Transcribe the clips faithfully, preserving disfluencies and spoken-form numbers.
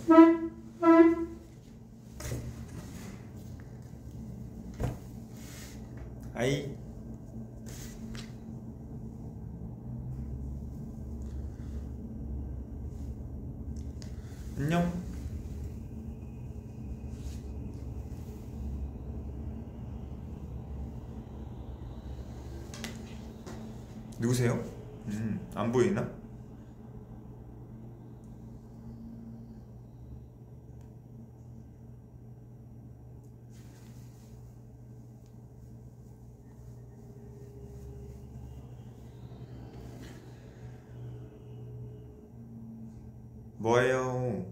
아이. 안녕. 누구세요? 음, 안 보이나? 뭐예요?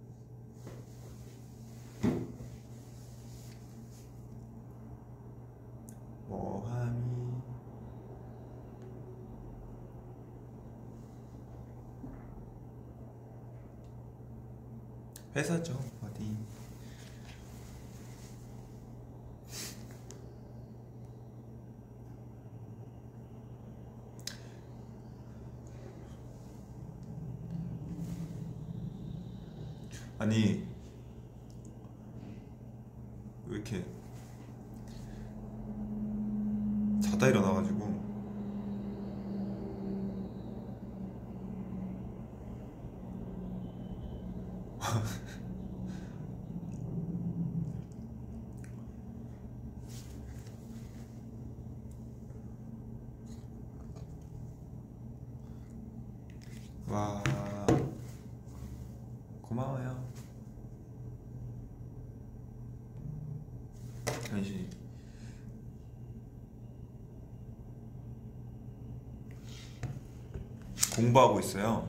뭐하니? 회사죠, 어디? 아니, 왜 이렇게 자다 일어나가지고 와, 고마워요. 잠시 공부하고 있어요.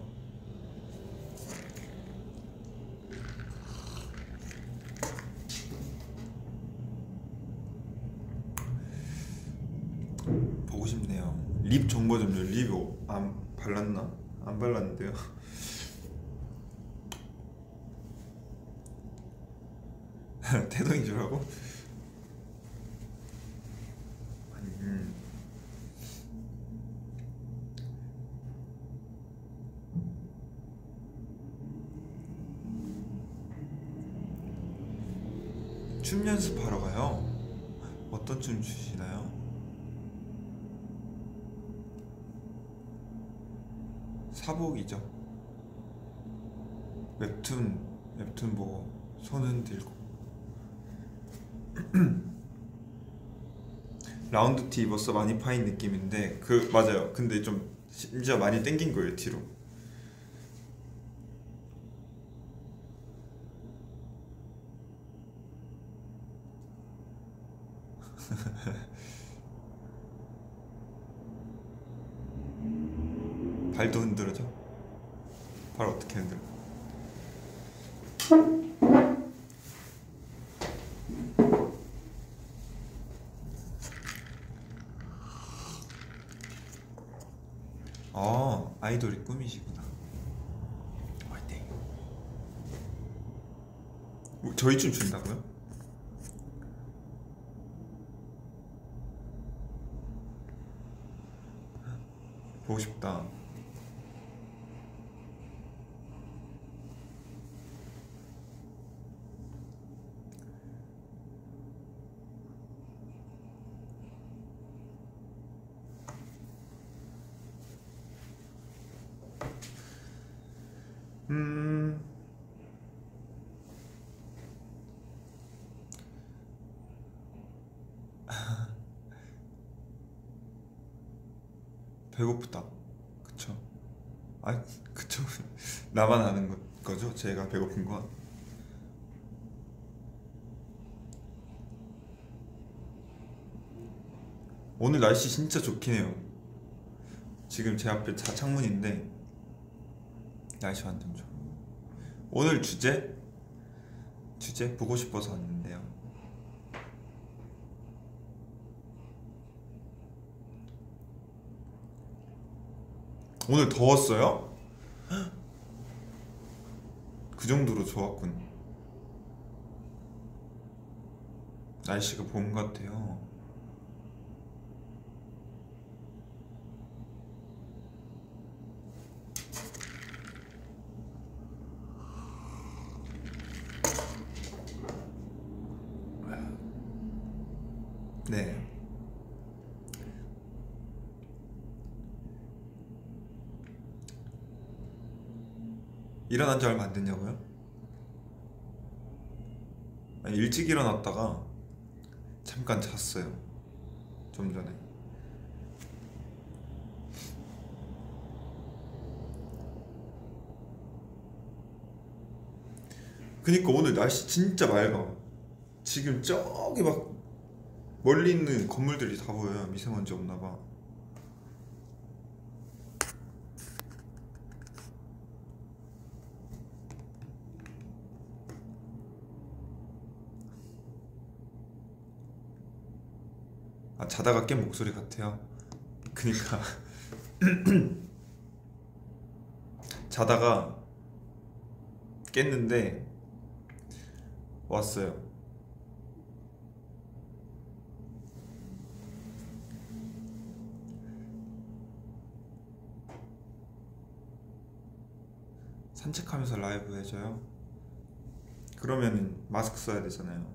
보고 싶네요. 립 정보 좀요. 립 안 발랐나? 안 발랐는데요. 태동이 주라고? 음. 춤 연습하러 가요? 어떤 춤 추시나요? 사복이죠. 웹툰, 웹툰 보고 손 흔들고. 라운드 티 입었어. 많이 파인 느낌인데 그 맞아요. 근데 좀 심지어 많이 땡긴 거예요, 뒤로. 발도 흔들어져? 발 어떻게 흔들어? 어, 아이돌이 꿈이시구나. 화이팅. 뭐, 저희 춤 춘다고요? 보고 싶다. 음... 배고프다. 그쵸? 아, 그쵸? 나만 아는 거, 거죠? 제가 배고픈 건. 오늘 날씨 진짜 좋긴 해요. 지금 제 앞에 차 창문인데 날씨 완전 좋아. 오늘 주제? 주제? 보고 싶어서 왔는데요. 오늘 더웠어요? 그 정도로 좋았군. 날씨가 봄 같아요. 일어난 지 얼마 안 됐냐고요? 아니, 일찍 일어났다가 잠깐 잤어요. 좀 전에. 그니까 오늘 날씨 진짜 맑아. 지금 저기 막 멀리 있는 건물들이 다 보여요. 미세먼지 없나봐. 아, 자다가 깬 목소리 같아요. 그니까 자다가 깼는데 왔어요. 산책하면서 라이브 해줘요? 그러면 마스크 써야 되잖아요.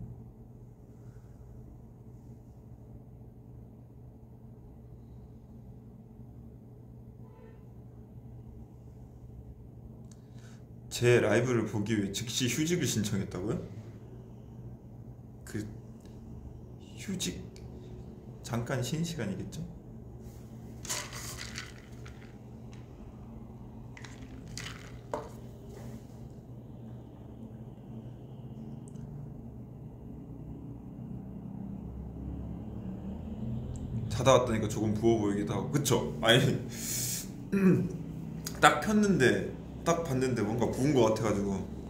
제 라이브를 보기 위해 즉시 휴직을 신청했다고요? 그 휴직 잠깐 쉬는 시간이겠죠? 자다 왔다니까 조금 부어 보이기도 하고. 그쵸? 아니 딱 폈는데 딱 봤는데 뭔가 부은 것 같아가지고.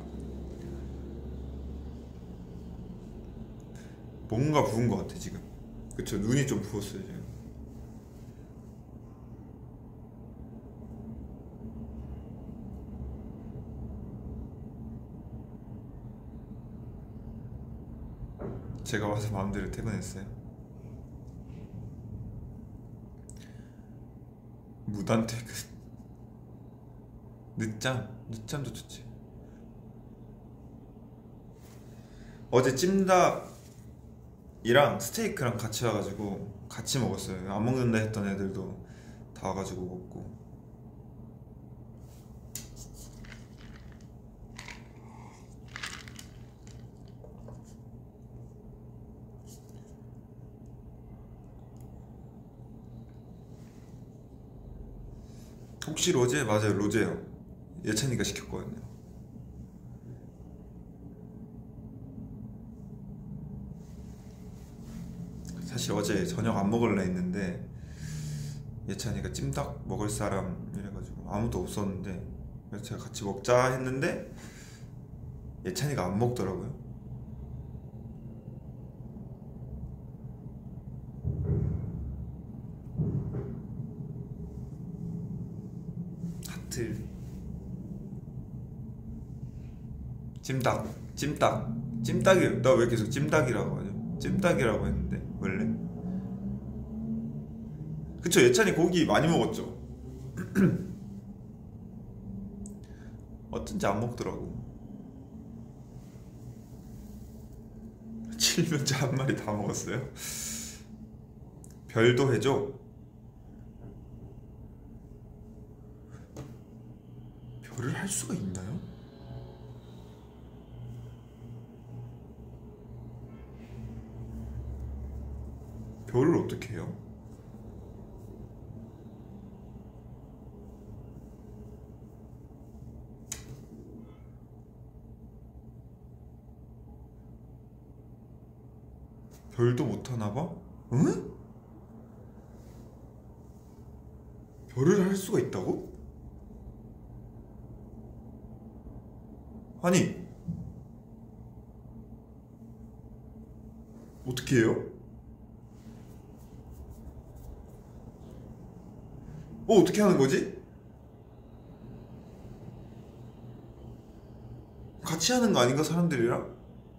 뭔가 부은 것 같아 지금. 그쵸? 눈이 좀 부었어요 지금. 제가 와서 마음대로 퇴근했어요. 무단 퇴근. 늦잠? 늦잠도 좋지. 어제 찜닭이랑 스테이크랑 같이 와가지고 같이 먹었어요. 안 먹는다 했던 애들도 다 와가지고 먹고. 혹시 로제? 맞아요, 로제요. 예찬이가 시켰거든요. 사실 어제 저녁 안 먹을라 했는데 예찬이가 찜닭 먹을 사람 이래가지고 아무도 없었는데, 그래서 제가 같이 먹자 했는데 예찬이가 안 먹더라고요. 하트. 찜닭, 찜닭, 찜닭이. 나 왜 계속 찜닭이라고 하죠? 찜닭이라고 했는데 원래. 그쵸, 예찬이 고기 많이 먹었죠. 어쩐지 안 먹더라고. 칠면조 한 마리 다 먹었어요. 별도 해줘. 별을 할 수가 있나요? 별을 어떻게 해요? 별도 못하나봐? 응? 별을 할 수가 있다고? 아니, 어떻게 해요? 어, 어떻게 하는 거지? 같이 하는 거 아닌가, 사람들이랑?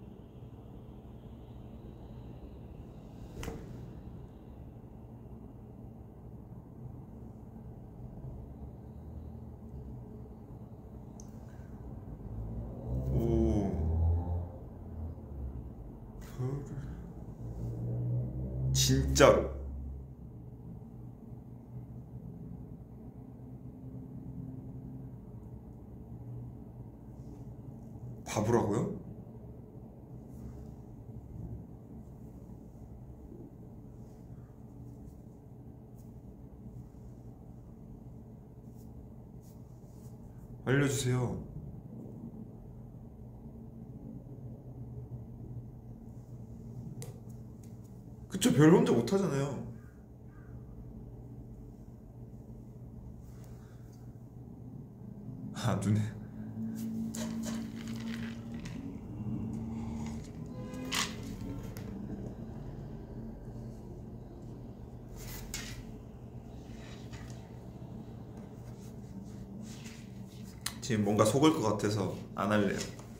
오, 별을 진짜로. 바보라고요? 알려주세요. 그쵸, 별 혼자 못하잖아요. 아, 눈에 지금 뭔가 속을 것 같아서 안 할래요.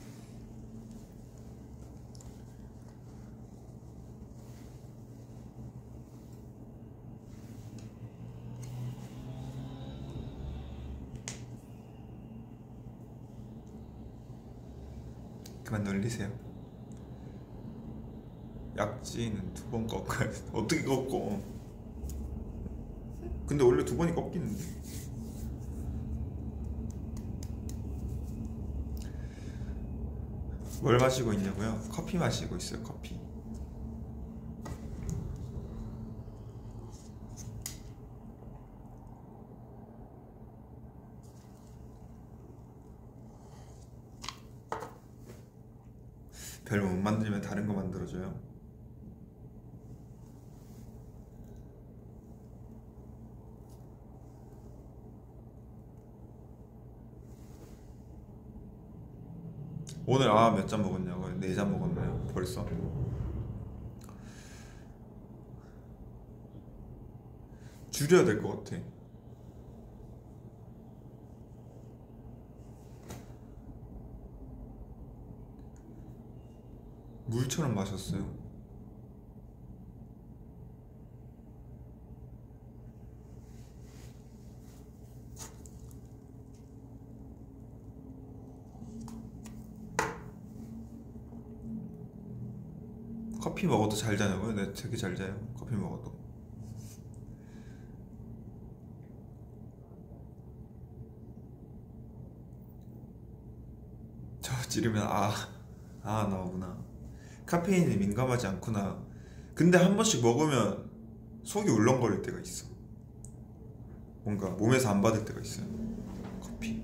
그만 놀리세요. 약지는 두 번 꺾어야 돼. 어떻게 꺾어? 근데 원래 두 번이 꺾이는데. 뭘 마시고 있냐고요? 커피 마시고 있어요. 커피. 별 못 만들면 다른 거 만들어줘요. 오늘 아 몇 잔 먹었냐고요? 네 잔 먹었나요? 벌써? 줄여야 될 것 같아. 물처럼 마셨어요. 커피 먹어도 잘 자냐고요? 네, 되게 잘 자요. 커피 먹어도. 저 찌르면 아, 아 나오구나. 카페인에 민감하지 않구나. 근데 한 번씩 먹으면 속이 울렁거릴 때가 있어. 뭔가 몸에서 안 받을 때가 있어요. 커피.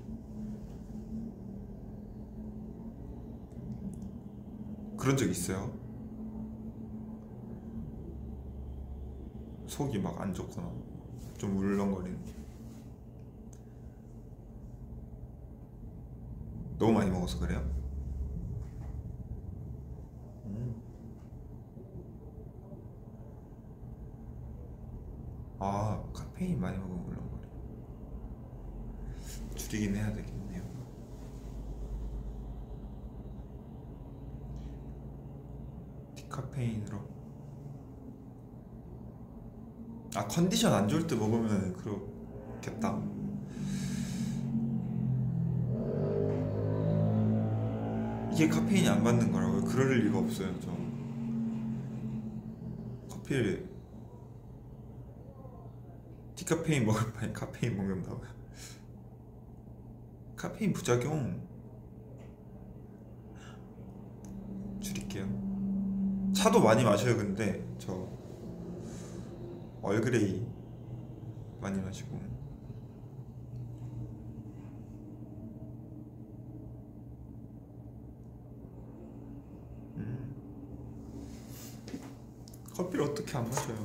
그런 적 있어요? 속이 막 안 좋거나 좀 울렁거리는. 너무 많이 먹어서 그래요? 음. 아, 카페인 많이 먹으면 울렁거려. 줄이긴 해야 되겠네요. 디카페인으로. 아, 컨디션 안 좋을 때 먹으면 그렇겠다. 이게 카페인이 안 받는 거라고요? 그럴 리가 없어요. 저 커피를 디카페인 먹을 바에 카페인 먹는다고요? 카페인 부작용 줄일게요. 차도 많이 마셔요. 근데 저 얼그레이 많이 마시고. 음. 커피를 어떻게 안 마셔요?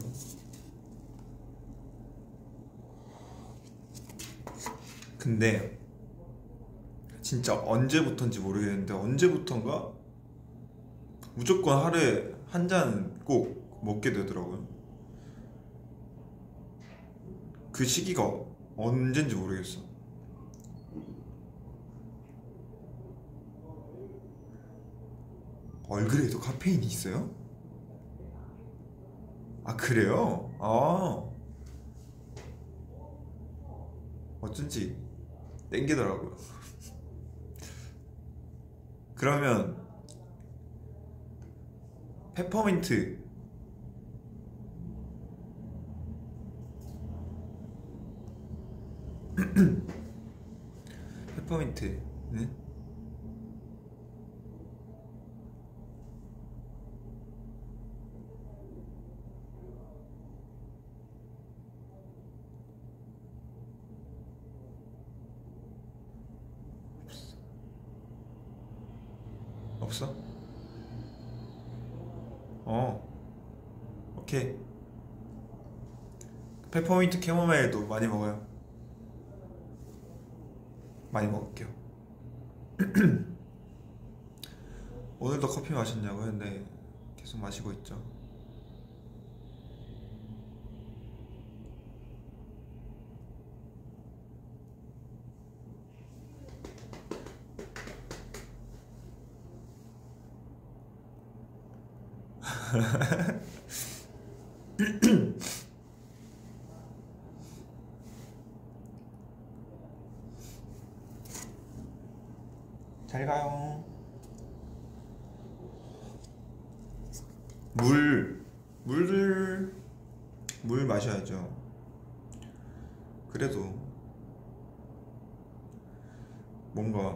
근데 진짜 언제부턴지 모르겠는데 언제부턴가 무조건 하루에 한 잔 꼭 먹게 되더라고요. 그 시기가 언젠지 모르겠어. 얼그레이도 카페인이 있어요? 아, 그래요? 아, 어쩐지 땡기더라고요. 그러면 페퍼민트. 페퍼민트는 없어? 어, 오케이. 페퍼민트 캐모마일도 많이 먹어요. 많이 먹을게요. 오늘도 커피 마셨냐고요? 네, 계속 마시고 있죠. 잘 가요. 물, 물을 물 마셔야죠. 그래도 뭔가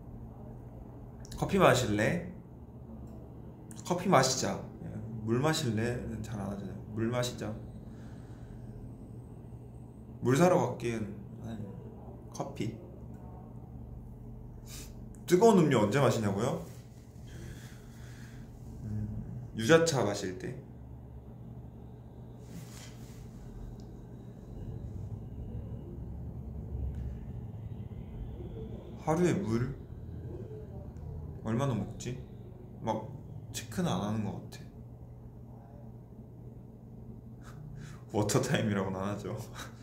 커피 마실래? 커피 마시자. 물 마실래?는 잘 안 하잖아요. 물 마시자. 물 사러 갈게요. 아니, 커피. 뜨거운 음료 언제 마시냐고요? 음, 유자차 마실 때. 하루에 물 얼마나 먹지? 막 체크는 안 하는 것 같아. 워터 타임이라고는 안 하죠.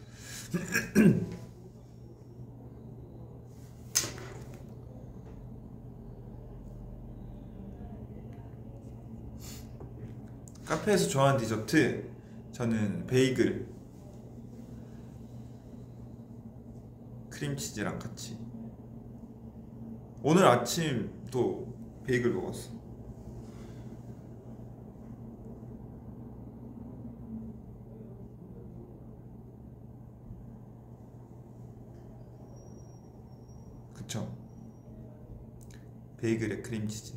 카페에서 좋아하는 디저트, 저는 베이글, 크림치즈랑 같이. 오늘 아침도 베이글 먹었어. 그쵸? 베이글에 크림치즈.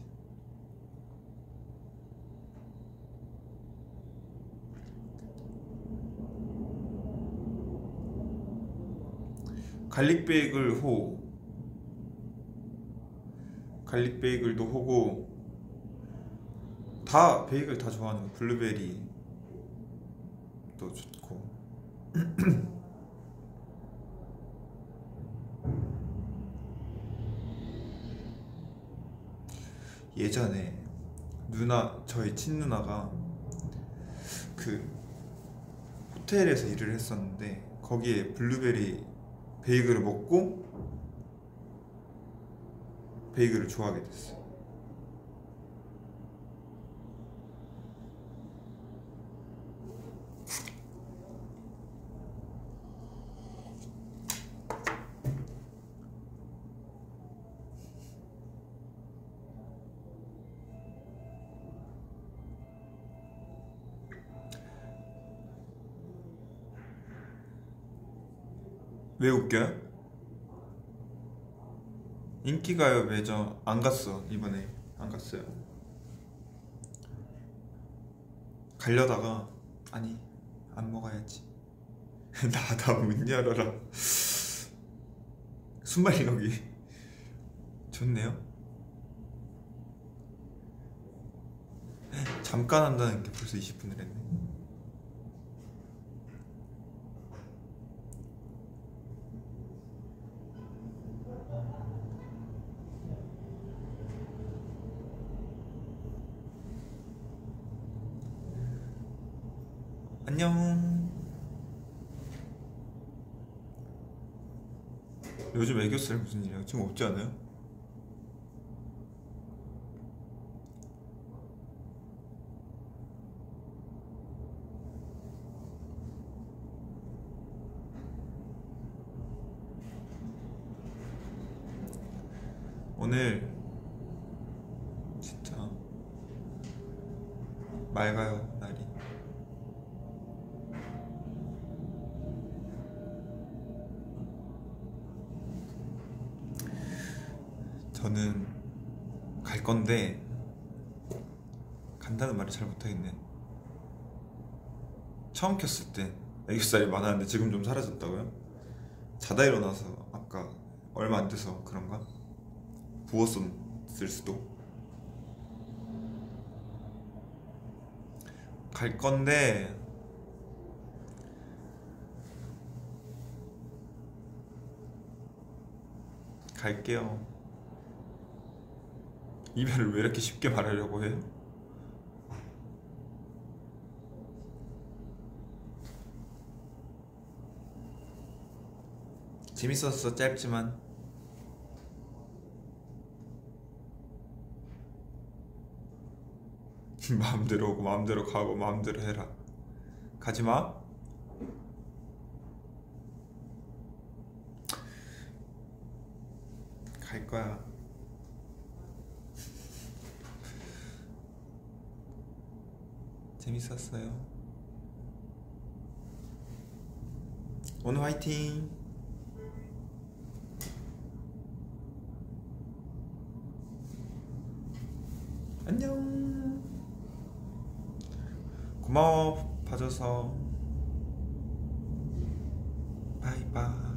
갈릭 베이글 호. 갈릭 베이글도 호고, 다 베이글 다 좋아하는 거. 블루베리도 좋고. 예전에 누나, 저희 친누나가 그 호텔에서 일을 했었는데 거기에 블루베리 베이글을 먹고 베이글을 좋아하게 됐어요. 왜 웃겨요? 인기가요 매저 안 갔어. 이번에 안 갔어요. 가려다가 아니 안 먹어야지. 나다 문 열어라. 순발력이 좋네요. 잠깐 한다는 게 벌써 이십 분을 했네. 안녕. 요즘 애교살 무슨 일이야? 지금 없지 않아요? 오늘 진짜 맑아요, 날이. 저는 갈 건데 간다는 말을 잘 못하겠네. 처음 켰을 때 애교살이 많았는데 지금 좀 사라졌다고요? 자다 일어나서 아까 얼마 안 돼서 그런가? 부었었을 수도. 갈 건데 갈게요. 이별을 왜 이렇게 쉽게 말하려고 해요? 재밌었어. 짧지만. 마음대로 오고 마음대로 가고 마음대로 해라. 가지마. 갈 거야. 재밌었어요. 오늘 화이팅. 안녕. 고마워 봐줘서. 바이바이.